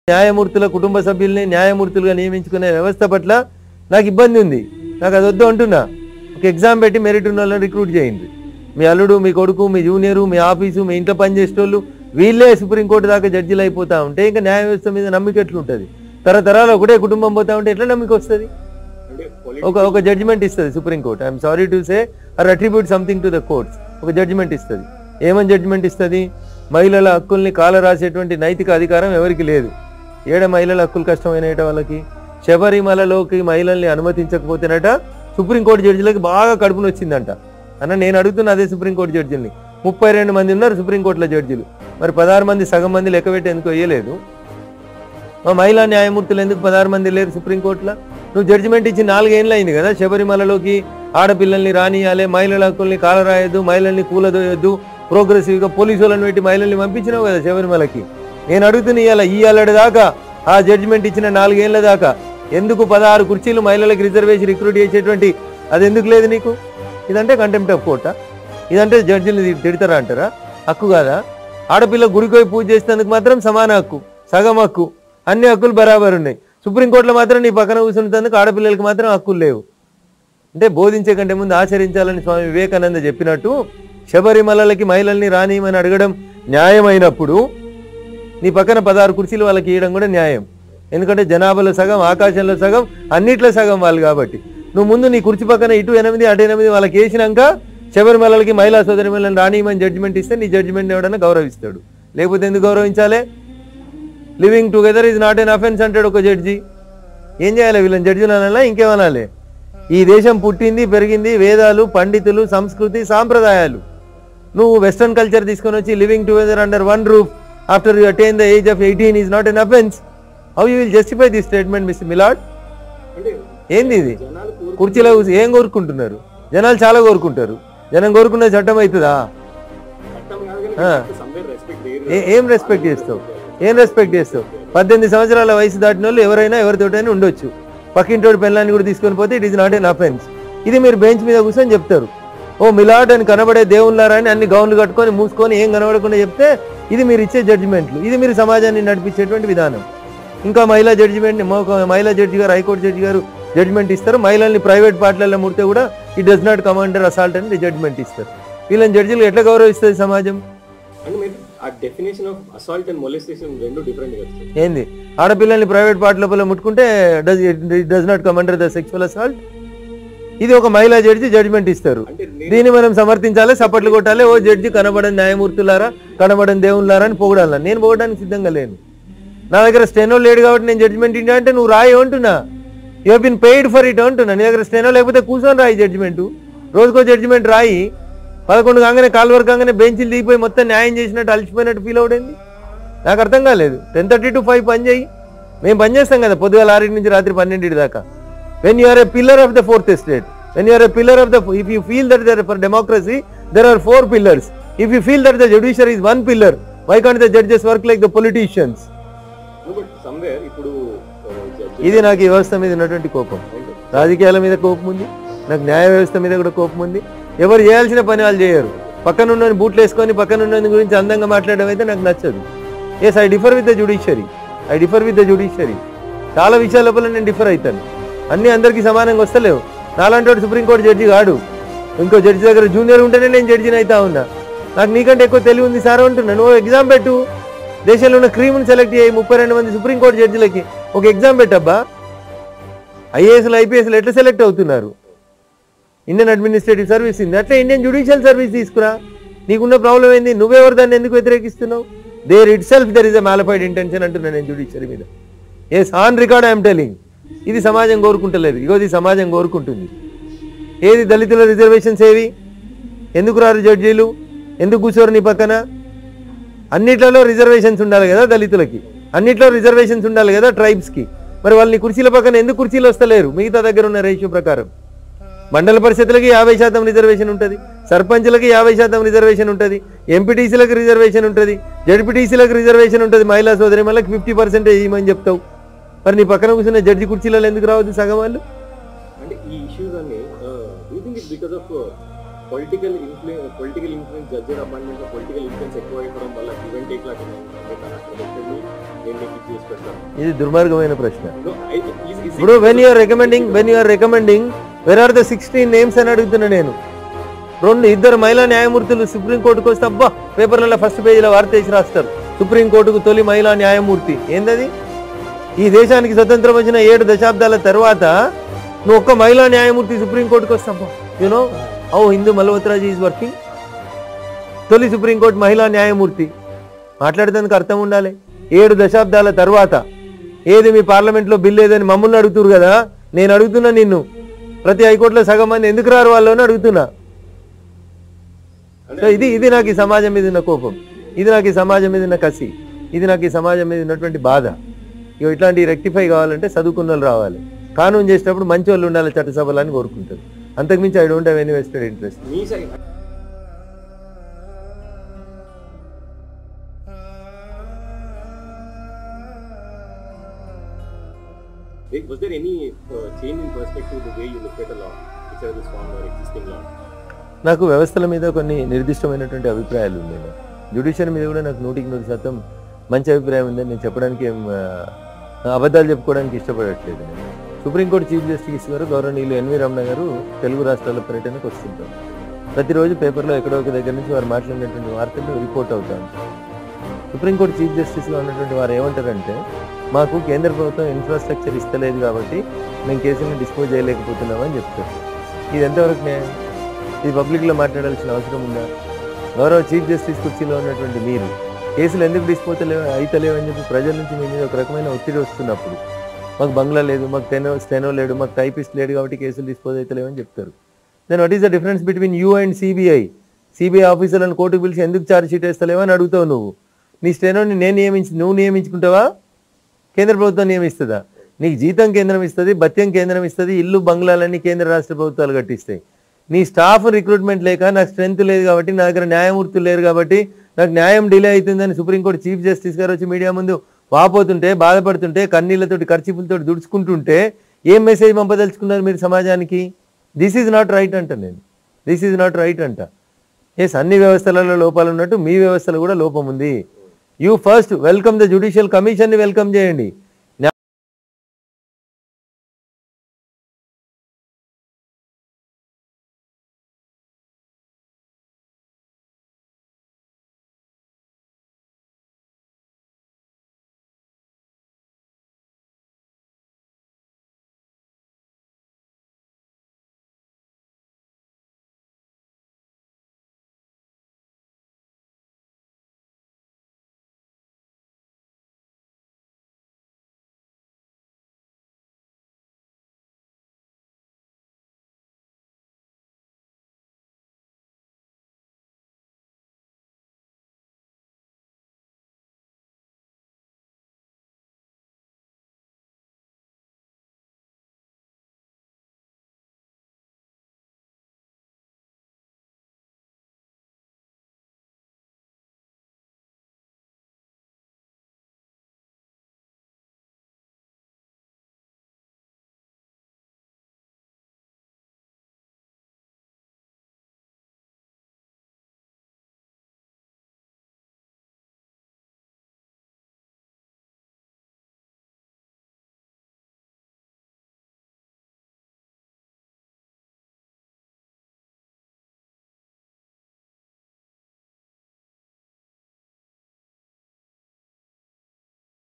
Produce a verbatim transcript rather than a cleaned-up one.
న్యాయమూర్తుల కుటుంబ సభ్యుల్ని న్యాయమూర్తులుగా నియమించుకునే వ్యవస్థ పట్ల నాకు ఇబ్బంది ఉంది. నాకు అది వద్దు అంటున్నా. ఒక ఎగ్జామ్ పెట్టి మెరిట్ ఉన్న వాళ్ళని రిక్రూట్ చేయండి. మీ అల్లుడు, మీ కొడుకు, మీ జూనియరు, మీ ఆఫీసు, మీ ఇంట్లో పనిచేసేటోళ్ళు వీళ్ళే సుప్రీంకోర్టు దాకా జడ్జిలు అయిపోతూ ఉంటే ఇంకా న్యాయ వ్యవస్థ మీద నమ్మిక ఎట్లుంటుంది? తరతరాలు ఒకటే కుటుంబం పోతా ఉంటే ఎట్లా నమ్మిక వస్తుంది? ఒక ఒక జడ్జిమెంట్ ఇస్తుంది supreme court. I'm sorry to say or attribute something to the courts. ఒక జడ్జిమెంట్ ఇస్తుంది. ఏమని జడ్జిమెంట్ ఇస్తుంది? మహిళల హక్కుల్ని కాల రాసేటువంటి నైతిక అధికారం ఎవరికి లేదు. ఏడ మహిళల హక్కులు కష్టమైనట వాళ్ళకి. శబరిమలలోకి మహిళల్ని అనుమతించకపోతేనట సుప్రీంకోర్టు జడ్జిలకి బాగా కడుపుని వచ్చిందంట. అన్న నేను అడుగుతున్నా అదే సుప్రీంకోర్టు జడ్జిల్ని. ముప్పై రెండు మంది ఉన్నారు సుప్రీంకోర్టులో జడ్జిలు. మరి పదహారు మంది సగం మంది లెక్క పెట్టి ఎందుకు వేయలేదు? మా మహిళా న్యాయమూర్తులు ఎందుకు పదహారు మంది లేరు సుప్రీంకోర్టులో? నువ్వు జడ్జిమెంట్ ఇచ్చి నాలుగేళ్ళు అయింది కదా. శబరిమలలోకి ఆడపిల్లల్ని రానియాలే, మహిళల హక్కుల్ని కాలరాయొద్దు, మహిళల్ని కూలదోయొద్దు, ప్రోగ్రెసివ్గా పోలీసు వాళ్ళని పెట్టి మహిళల్ని పంపించినావు కదా శబరిమలకి. నేను అడుగుతున్నా ఇవాళ ఈ ఏడాది దాకా ఆ జడ్జిమెంట్ ఇచ్చిన నాలుగేళ్ల దాకా ఎందుకు పదహారు కుర్చీలు మహిళలకు రిజర్వేషన్ రిక్రూట్ చేసేటువంటి అది ఎందుకు లేదు నీకు? ఇదంటే కంటెంప్ట్ ఆఫ్ కోర్టా? ఇదంటే జడ్జిని తిడతారా అంటారా? హక్కు కాదా? ఆడపిల్ల గుడికి పూజ చేసేందుకు మాత్రం సమాన హక్కు, సగం హక్కు, అన్ని హక్కులు బరాబర్ ఉన్నాయి. సుప్రీంకోర్టులో మాత్రం నీ పక్కన కూర్చున్నందుకు ఆడపిల్లలకి మాత్రం హక్కులు లేవు. అంటే బోధించే కంటే ముందు ఆచరించాలని స్వామి వివేకానంద చెప్పినట్టు శబరిమలలకి మహిళల్ని రానియమని అడగడం న్యాయమైనప్పుడు నీ పక్కన పదహారు కుర్చీలు వాళ్ళకి ఇవ్వడం కూడా న్యాయం. ఎందుకంటే జనాభాలో సగం, ఆకాశంలో సగం, అన్నిట్లో సగం వాళ్ళు కాబట్టి. నువ్వు ముందు నీ కుర్చీ పక్కన ఇటు ఎనిమిది అటు ఎనిమిది వాళ్ళకి వేసినాక శబరిమలకి మహిళా సోదరిమలని రానియమని జడ్జిమెంట్ ఇస్తే నీ జడ్జిమెంట్ ఎవడన్నా గౌరవిస్తాడు. లేకపోతే ఎందుకు గౌరవించాలి? Living together is not an offence అంటాడు ఒక జడ్జి. ఏం చేయాలి వీళ్ళని? జడ్జిలు అనాలా ఇంకేమనాలి? ఈ దేశం పుట్టింది పెరిగింది వేదాలు, పండితులు, సంస్కృతి, సాంప్రదాయాలు. నువ్వు వెస్టర్న్ కల్చర్ తీసుకొని వచ్చి living together under one roof after you attain the age of eighteen is not an offense. How you will justify this statement, Mister Millard? ఏంది ఇది? కుర్చీలో ఏం కోరుకుంటున్నారు? జనాలు చాలా కోరుకుంటారు. జనం కోరుకున్న చట్టం అవుతుందా? ఏం రెస్పెక్ట్ చేస్తావు? ఏం రెస్పెక్ట్ చేస్తావు? పద్దెనిమిది సంవత్సరాల వయసు దాటిన వాళ్ళు ఎవరైనా ఎవరితోటైనా ఉండొచ్చు. పక్కింటోడి పెళ్ళాన్ని కూడా తీసుకొని పోతే it is not an offence. ఇది మీరు బెంచ్ మీద కూర్చొని చెప్తారు. ఓ మిలాడ్ అని కనబడే దేవుళ్ళారా అని అన్ని గౌన్లు కట్టుకొని మూసుకొని ఏం కనబడకుండా చెప్తే ఇది మీరు ఇచ్చే జడ్జిమెంట్లు. ఇది మీరు సమాజాన్ని నడిపించేటువంటి విధానం. ఇంకా మహిళా జడ్జిమెంట్ మహిళా జడ్జి గారు, హైకోర్టు జడ్జి గారు జడ్జిమెంట్ ఇస్తారు. మహిళల్ని ప్రైవేట్ పార్టీలలో ముడితే కూడా it does not come under assault అని జడ్జిమెంట్ ఇస్తారు. వీళ్ళని జడ్జిలు ఎట్లా గౌరవిస్తుంది సమాజం? ఏంది? ఆడపిల్లల్ని ప్రైవేట్ పార్టీ లోపల ముట్టుకుంటే does not come under the sexual assault. ఇది ఒక మహిళా జడ్జి జడ్జిమెంట్ ఇస్తారు. దీన్ని మనం సమర్థించాలి, సపోర్ట్లు కొట్టాలి. ఓ జడ్జి కనబడని న్యాయమూర్తులారా, కనబడని దేవుళ్ళారా అని పొగడాల. నేను పొగడానికి సిద్ధంగా లేను. నా దగ్గర స్టెనో లేడు కాబట్టి నేను జడ్జిమెంట్ ఇంటా అంటే నువ్వు రాయి అంటున్నా. You have been paid for it అంటున్నా. నీ దగ్గర స్టెనో లేకపోతే కూర్చొని రాయి జడ్జిమెంట్. రోజుకో జడ్జిమెంట్ రాయి. పదకొండు కాగానే కాలు వరకు కాగానే బెంచ్లు దిగిపోయి మొత్తం న్యాయం చేసినట్టు అలసిపోయినట్టు ఫీల్ అవుతుంది. నాకు అర్థం కాలేదు. టెన్ థర్టీ టు ఫైవ్ పని చేయి. మేము పని చేస్తాం కదా పొద్దుగాల ఆరింటి నుంచి రాత్రి పన్నెండింటి దాకా. When you are a pillar of the fourth estate, when you are a pillar of the, if you feel that there for democracy, there are four pillars. If you feel that the judiciary is one pillar, why can't the judges work like the politicians? No, but somewhere, ఇప్పుడు ఇది నాకు ఈ వ్యవస్థ మీద ఉన్నటువంటి కోపం. రాజకీయాల మీద కోపం ఉంది, నాకు న్యాయ వ్యవస్థ మీద కూడా కోపం ఉంది. ఎవరు చేయాల్సిన పని వాళ్ళు చేయరు. పక్కనున్న బూట్లు వేసుకొని పక్కనున్న గురించి అందంగా మాట్లాడడం అయితే నాకు నచ్చదు. Yes, I differ with the judiciary. I differ with the judiciary. చాలా విషయాల లోపల నేను డిఫర్ అవుతాను. అన్నీ అందరికీ సమానంగా వస్తలేవు. నాలాంటి వాడు సుప్రీంకోర్టు జడ్జి కాడు. ఇంకో జడ్జి దగ్గర జూనియర్ ఉంటేనే నేను జడ్జిని అవుతా ఉన్నా. నాకు నీకంటే ఎక్కువ తెలివి ఉంది సార్ అంటున్నా. నువ్వు ఎగ్జామ్ పెట్టు. దేశంలో ఉన్న క్రీమ్ని సెలెక్ట్ చేయి. ముప్పై రెండు మంది సుప్రీంకోర్టు జడ్జిలకి ఒక ఎగ్జామ్ పెట్టబ్బా. ఐఏఎస్లు ఐపీఎస్లు ఎట్లా సెలెక్ట్ అవుతున్నారు? ఇండియన్ అడ్మినిస్ట్రేటివ్ సర్వీస్ ఉంది, అట్లా ఇండియన్ జ్యుడిషియల్ సర్వీస్ తీసుకురా. నీకున్న ప్రాబ్లం ఏంది? నువ్వెవరు దాన్ని ఎందుకు వ్యతిరేకిస్తున్నావు? There itself there is a malafide intention అంటున్నా నేను జ్యుడిషియరీ మీద. Yes, on record I'm telling. ఇది సమాజం కోరుకుంటలేదు. ఇగోది సమాజం కోరుకుంటుంది. ఏది దళితుల రిజర్వేషన్స్ ఏవి? ఎందుకు రారు జడ్జీలు? ఎందుకు కూర్చోరు నీ పక్కన? అన్నిట్లలో రిజర్వేషన్స్ ఉండాలి కదా దళితులకి, అన్నిట్లో రిజర్వేషన్స్ ఉండాలి కదా ట్రైబ్స్కి. మరి వాళ్ళని కుర్చీల పక్కన ఎందుకు కుర్చీలు వస్తలేరు? మిగతా దగ్గర ఉన్న రేషియో ప్రకారం మండల పరిషత్లకి యాభై శాతం రిజర్వేషన్ ఉంటుంది, సర్పంచ్లకి యాభై శాతం రిజర్వేషన్ ఉంటుంది, ఎంపీటీసీలకు రిజర్వేషన్ ఉంటుంది, జడ్పీటీసీలకు రిజర్వేషన్ ఉంటుంది. మహిళా సోదరి మళ్ళీ ఫిఫ్టీ పర్సెంటేజ్ ఇవ్వమని చెప్తావు. మరి నీ పక్కన కూర్చున్న జడ్జి కుర్చీలలో ఎందుకు రావద్దు సగం వాళ్ళు? అంటే ఈ ఇష్యూస్ అన్ని you think it's because of political influence political influence judge appointment political influence ఎక్కువ అయిపోవడం వల్ల గివ్ అండ్ టేక్ లాగా నేను నీకు ఇది చేసి పెడతాను. ఇది దుర్మార్గమైన ప్రశ్న. No, I- is- is it- ఇప్పుడు when you're recommending when you're recommending where are the sixteen names అని అడుగుతున్నా నేను. రెండు ఇద్దరు మహిళా న్యాయమూర్తులు సుప్రీంకోర్టుకు వస్తే అబ్బా పేపర్లలో ఫస్ట్ పేజీలో వార్త వేసి రాస్తారు, సుప్రీంకోర్టుకు తొలి మహిళా న్యాయమూర్తి. ఏందది? ఈ దేశానికి స్వతంత్రం వచ్చిన ఏడు దశాబ్దాల తర్వాత నువ్వు ఒక్క మహిళా న్యాయమూర్తి సుప్రీంకోర్టుకు వస్తావా? You know how Hindu మల్హోత్రాజీ is working. తొలి సుప్రీంకోర్టు మహిళా న్యాయమూర్తి. మాట్లాడేందుకు అర్థం ఉండాలి. ఏడు దశాబ్దాల తర్వాత ఏది మీ పార్లమెంట్లో బిల్లు ఏదని మమ్మల్ని అడుగుతురు కదా, నేను అడుగుతున్నా నిన్ను, ప్రతి హైకోర్టులో సగం మంది ఎందుకు రారు వాళ్ళు అని అడుగుతున్నా. సో ఇది ఇది నాకు ఈ సమాజం మీద ఉన్న కోపం, ఇది నాకు ఈ సమాజం మీద ఉన్న కసి, ఇది నాకు ఈ సమాజం మీద ఉన్నటువంటి బాధ. ఇక ఇట్లాంటి రెక్టిఫై కావాలంటే చదువుకున్న వాళ్ళు రావాలి, కానూన్ చేసేటప్పుడు మంచి వాళ్ళు ఉండాలి చట్టసభలు అని కోరుకుంటారు. అంతకుమించి I don't have any vested interest. మీ side was there any uh, change in perspective the way you look at a law, which are this form or existing law? నాకు వ్యవస్థల మీద కొన్ని నిర్దిష్టమైనటువంటి అభిప్రాయాలు ఉన్నాయి. జ్యుడిషియరీ మీద కూడా నాకు నూటికి నూరు శాతం మంచి అభిప్రాయం ఉందని నేను చెప్పడానికి ఏం అబద్ధాలు చెప్పుకోవడానికి ఇష్టపడట్లేదు. సుప్రీంకోర్టు చీఫ్ జస్టిస్ గారు గౌరవనీయులు ఎన్వి రమణ గారు తెలుగు రాష్ట్రాల పర్యటనకు వస్తుంటారు. ప్రతిరోజు పేపర్లో ఎక్కడో ఒక దగ్గర నుంచి వారు మాట్లాడినటువంటి వార్తలు రిపోర్ట్ అవుతాను. సుప్రీంకోర్టు చీఫ్ జస్టిస్గా ఉన్నటువంటి వారు ఏమంటారంటే, మాకు కేంద్ర ప్రభుత్వం ఇన్ఫ్రాస్ట్రక్చర్ ఇస్తలేదు కాబట్టి మేము కేసులను డిస్పోజ్ చేయలేకపోతున్నామని చెప్తారు. ఇది ఎంతవరకు న్యాయం? ఇది పబ్లిక్లో మాట్లాడాల్సిన అవసరం ఉందా? గౌరవ చీఫ్ జస్టిస్ కుర్చీలో ఉన్నటువంటి మీరు కేసులు ఎందుకు డిస్పోజ్ లేవు అయితలేవు అని చెప్పి ప్రజల నుంచి మీ మీద ఒక రకమైన ఒత్తిడి వస్తున్నప్పుడు, మాకు బంగ్లా లేదు, మాకు టెనో స్టెనో లేడు, మాకు టైపిస్ట్ లేడు కాబట్టి కేసులు డిస్పోజ్ అవుతలేవు అని చెప్తారు. Then what is the difference between you and CBI? CBI ఆఫీసర్లను కోర్టుకు పిలిచి ఎందుకు ఛార్జ్ షీట్ వేస్తలేవు అని అడుగుతావు నువ్వు. నీ స్టెనోని నేను నియమించి నువ్వు నియమించుకుంటావా? కేంద్ర ప్రభుత్వం నియమిస్తుందా? నీకు జీతం కేంద్రం ఇస్తుంది, భత్యం కేంద్రం ఇస్తుంది, ఇల్లు బంగ్లాలన్నీ కేంద్ర రాష్ట్ర ప్రభుత్వాలు కట్టిస్తాయి. నీ స్టాఫ్ రిక్రూట్మెంట్ లేక నాకు స్ట్రెంత్ లేదు కాబట్టి, నా దగ్గర న్యాయమూర్తులు లేరు కాబట్టి నాకు న్యాయం డిలే అవుతుందని సుప్రీంకోర్టు చీఫ్ జస్టిస్ గారు వచ్చి మీడియా ముందు వాపోతుంటే, బాధపడుతుంటే, కన్నీళ్లతోటి ఖర్చులతో దుడుచుకుంటుంటే ఏం మెసేజ్ పంపదలుచుకున్నారు మీరు సమాజానికి? దిస్ ఈజ్ నాట్ రైట్ అంట నేను. దిస్ ఈజ్ నాట్ రైట్ అంట. ఎస్, అన్ని వ్యవస్థలలో లోపాలు ఉన్నట్టు మీ వ్యవస్థలో కూడా లోపం ఉంది. You first welcome the judicial కమిషన్ని వెల్కమ్ చేయండి.